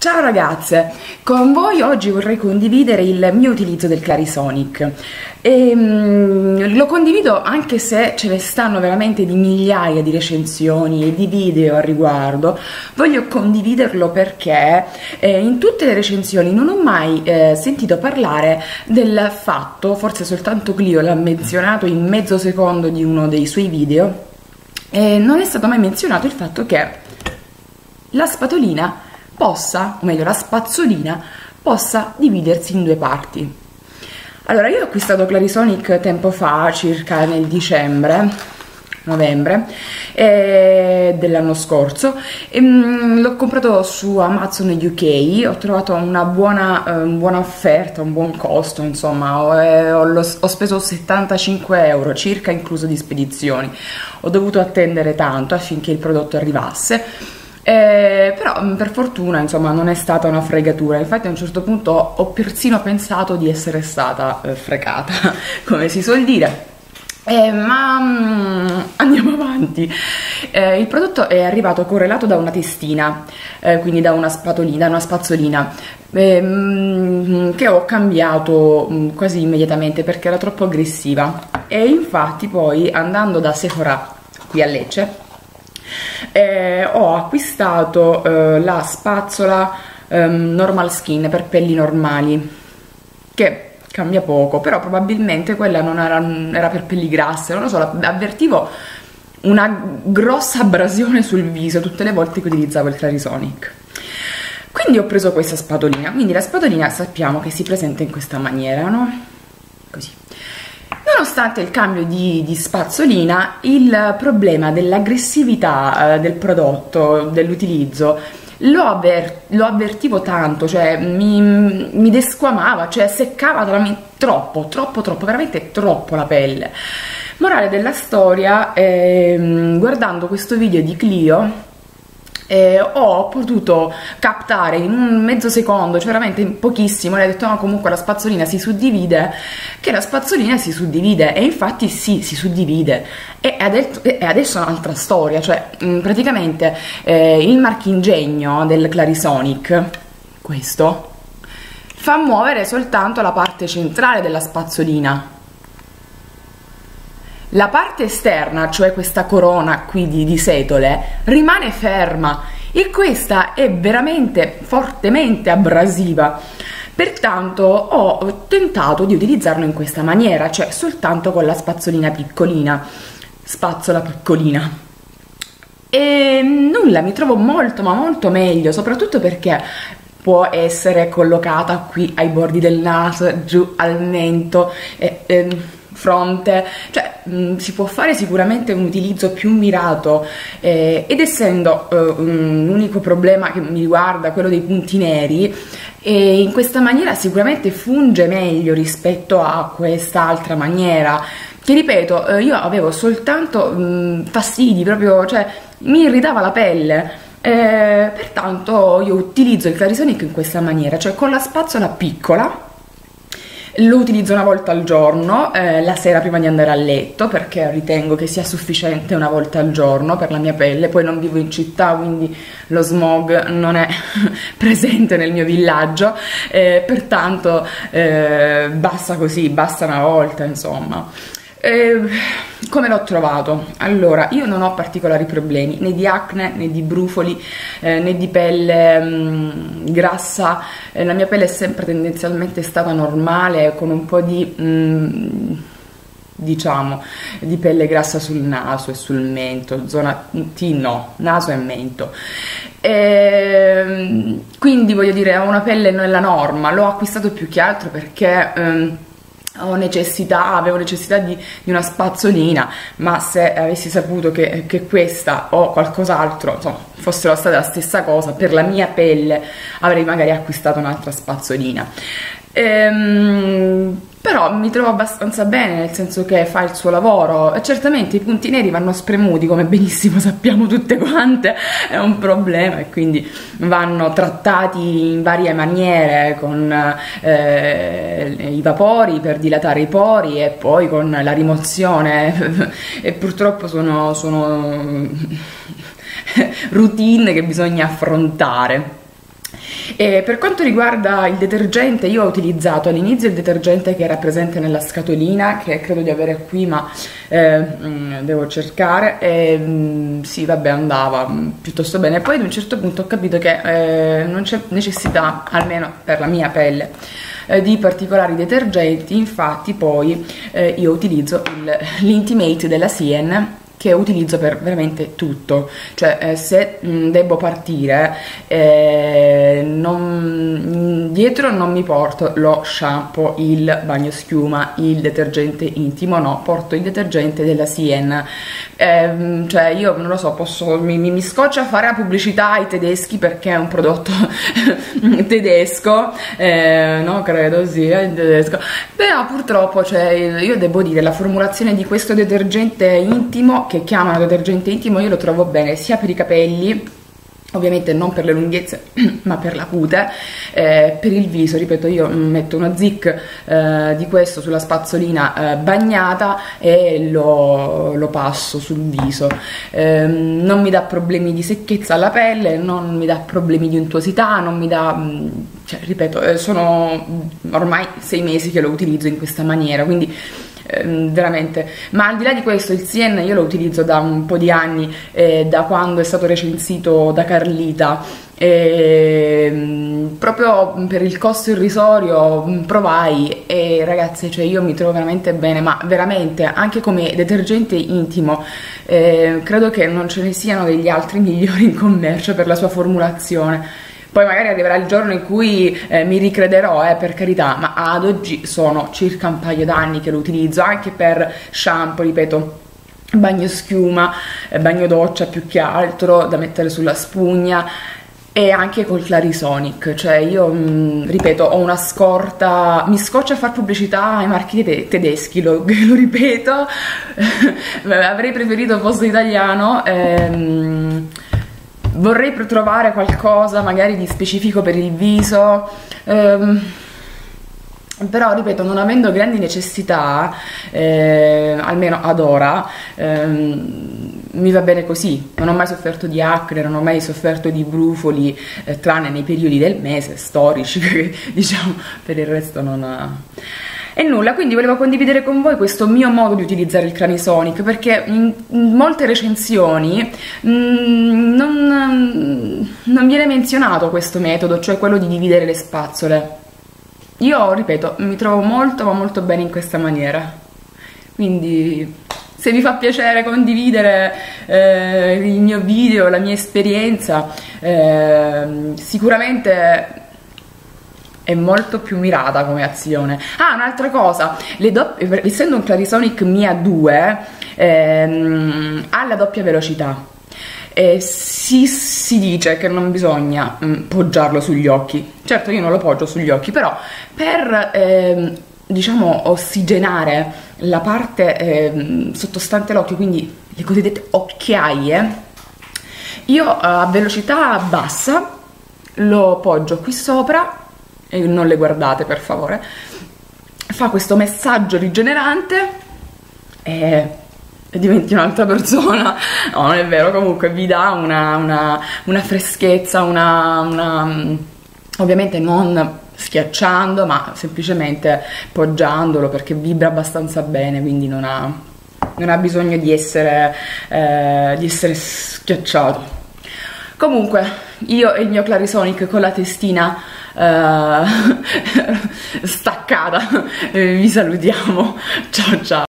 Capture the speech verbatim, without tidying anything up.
Ciao ragazze, con voi oggi vorrei condividere il mio utilizzo del Clarisonic e um, lo condivido anche se ce ne stanno veramente di migliaia di recensioni e di video al riguardo. Voglio condividerlo perché eh, in tutte le recensioni non ho mai eh, sentito parlare del fatto, forse soltanto Clio l'ha menzionato in mezzo secondo di uno dei suoi video, e non è stato mai menzionato il fatto che la spatolina possa, o meglio la spazzolina, possa dividersi in due parti. Allora, io ho acquistato Clarisonic tempo fa, circa nel dicembre, novembre eh, dell'anno scorso, e mm, l'ho comprato su Amazon U K. Ho trovato una buona, eh, buona offerta, un buon costo, insomma, ho, eh, ho, ho speso settantacinque euro circa, incluso di spedizioni. Ho dovuto attendere tanto affinché il prodotto arrivasse. Eh, però per fortuna insomma non è stata una fregatura. Infatti a un certo punto ho persino pensato di essere stata eh, fregata come si suol dire. Eh, ma mm, andiamo avanti. Eh, il prodotto è arrivato correlato da una testina, eh, quindi da una spatolina, da una spazzolina, eh, mm, che ho cambiato mm, quasi immediatamente perché era troppo aggressiva. E infatti poi, andando da Sephora qui a Lecce, Eh, ho acquistato eh, la spazzola ehm, Normal Skin per pelli normali, che cambia poco, però probabilmente quella non era, era per pelli grasse, non lo so, avvertivo una grossa abrasione sul viso tutte le volte che utilizzavo il Clarisonic. Quindi ho preso questa spatolina. Quindi la spatolina sappiamo che si presenta in questa maniera, no? Così. Nonostante il cambio di, di spazzolina, il problema dell'aggressività eh, del prodotto, dell'utilizzo, lo, avver lo avvertivo tanto, cioè mi, mi desquamava, cioè seccava troppo, troppo, troppo, veramente troppo la pelle. Morale della storia, eh, guardando questo video di Clio, Eh, ho potuto captare in un mezzo secondo, cioè veramente in pochissimo, lei ha detto no, comunque la spazzolina si suddivide, che la spazzolina si suddivide, e infatti sì, si suddivide, e adesso, e adesso è un'altra storia, cioè mh, praticamente eh, il marchingegno del Clarisonic, questo, fa muovere soltanto la parte centrale della spazzolina. La parte esterna, cioè questa corona qui di, di setole, rimane ferma, e questa è veramente fortemente abrasiva. Pertanto ho tentato di utilizzarlo in questa maniera, cioè soltanto con la spazzolina piccolina, spazzola piccolina. E nulla, mi trovo molto ma molto meglio, soprattutto perché può essere collocata qui ai bordi del naso, giù al mento, e, e, fronte, cioè mh, si può fare sicuramente un utilizzo più mirato, eh, ed essendo eh, un unico problema che mi riguarda, quello dei punti neri, e in questa maniera sicuramente funge meglio rispetto a quest'altra maniera, che ripeto, eh, io avevo soltanto mh, fastidi, proprio, cioè mi irritava la pelle. Eh, pertanto io utilizzo il Clarisonic in questa maniera, cioè con la spazzola piccola. Lo utilizzo una volta al giorno, eh, la sera prima di andare a letto, perché ritengo che sia sufficiente una volta al giorno per la mia pelle. Poi non vivo in città, quindi lo smog non è presente nel mio villaggio, eh, pertanto eh, basta così, basta una volta, insomma. Eh, come l'ho trovato? Allora, io non ho particolari problemi né di acne né di brufoli, eh, né di pelle mh, grassa. Eh, la mia pelle è sempre tendenzialmente stata normale, con un po' di mh, diciamo di pelle grassa sul naso e sul mento, zona T no, naso e mento. E, quindi voglio dire, ho una pelle nella norma. L'ho acquistato più che altro perché ehm, ho necessità, avevo necessità di, di una spazzolina, ma se avessi saputo che, che questa o qualcos'altro, insomma, fossero state la stessa cosa per la mia pelle, avrei magari acquistato un'altra spazzolina. Ehm, però mi trovo abbastanza bene, nel senso che fa il suo lavoro. E certamente i punti neri vanno spremuti, come benissimo sappiamo tutte quante, è un problema, e quindi vanno trattati in varie maniere, con eh, i vapori per dilatare i pori, e poi con la rimozione e purtroppo sono, sono routine che bisogna affrontare. E per quanto riguarda il detergente, io ho utilizzato all'inizio il detergente che era presente nella scatolina, che credo di avere qui, ma eh, devo cercare, e mh, sì, vabbè, andava piuttosto bene. Poi ad un certo punto ho capito che eh, non c'è necessità, almeno per la mia pelle, eh, di particolari detergenti. Infatti poi eh, io utilizzo l'Intimate della Sien, che utilizzo per veramente tutto, cioè eh, se mh, devo partire eh, non, dietro non mi porto lo shampoo, il bagnoschiuma, il detergente intimo, no, porto il detergente della Sien. Eh, cioè io non lo so, posso, mi, mi, mi scoccia fare la pubblicità ai tedeschi perché è un prodotto tedesco, eh, no, credo sì, è tedesco, però purtroppo, cioè, io devo dire, la formulazione di questo detergente intimo, che chiamano detergente intimo, io lo trovo bene sia per i capelli, ovviamente non per le lunghezze ma per la cute, eh, per il viso, ripeto, io metto una Zic eh, di questo sulla spazzolina eh, bagnata e lo, lo passo sul viso, eh, non mi dà problemi di secchezza alla pelle, non mi dà problemi di untuosità, non mi dà, cioè, ripeto, eh, sono ormai sei mesi che lo utilizzo in questa maniera, quindi veramente. Ma al di là di questo, il Sien io lo utilizzo da un po' di anni, eh, da quando è stato recensito da Carlita, e proprio per il costo irrisorio provai e ragazzi, cioè io mi trovo veramente bene, ma veramente anche come detergente intimo eh, credo che non ce ne siano degli altri migliori in commercio per la sua formulazione. Poi magari arriverà il giorno in cui eh, mi ricrederò, eh, per carità, ma ad oggi sono circa un paio d'anni che lo utilizzo, anche per shampoo, ripeto, bagno schiuma, eh, bagno doccia più che altro, da mettere sulla spugna, e anche col Clarisonic. Cioè io, mh, ripeto, ho una scorta, mi scoccia far pubblicità ai marchi te tedeschi, lo, lo ripeto, avrei preferito fosse italiano, ehm, vorrei trovare qualcosa magari di specifico per il viso, ehm, però ripeto, non avendo grandi necessità, eh, almeno ad ora, ehm, mi va bene così. Non ho mai sofferto di acne, non ho mai sofferto di brufoli, eh, tranne nei periodi del mese storici, perché diciamo per il resto non ha... E nulla, quindi volevo condividere con voi questo mio modo di utilizzare il Clarisonic, perché in, in molte recensioni mh, non, non viene menzionato questo metodo, cioè quello di dividere le spazzole. Io, ripeto, mi trovo molto ma molto bene in questa maniera, quindi se vi fa piacere condividere eh, il mio video, la mia esperienza, eh, sicuramente è molto più mirata come azione. Ah, un'altra cosa, le essendo un Clarisonic Mia due, ehm, ha la doppia velocità. Eh, si, si dice che non bisogna mh, poggiarlo sugli occhi. Certo, io non lo poggio sugli occhi, però per ehm, diciamo ossigenare la parte ehm, sottostante l'occhio, quindi le cosiddette occhiaie, io a velocità bassa lo poggio qui sopra, e non le guardate per favore, fa questo messaggio rigenerante e diventi un'altra persona. No, non è vero, comunque vi dà una, una, una freschezza, una, una ovviamente non schiacciando, ma semplicemente poggiandolo, perché vibra abbastanza bene, quindi non ha, non ha bisogno di essere, eh, di essere schiacciato. Comunque io e il mio Clarisonic con la testina uh, staccata vi salutiamo, ciao ciao.